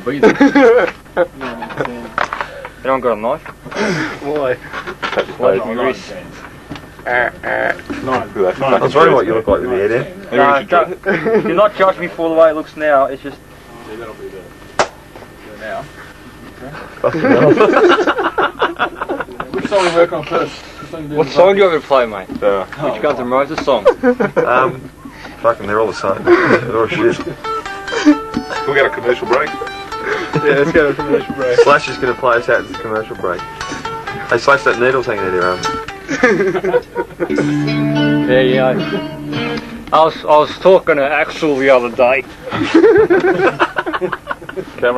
will be there. Anyone got a knife? Why? Why did you risk? I was wondering what you look like with the head in. No, do not judge me for the way it looks now, it's just... Yeah, that'll be there. Now. Which song we work on first? What song do you want me to play, mate? Which Guns N' Roses song? Fucking, they're all the same. They're all shit. Can we get a commercial break? Yeah, let's go to a commercial break. Slash is going to play us out to the commercial break. Hey, Slash, that needle's hanging out of your arm. Yeah. I was talking to Axel the other day.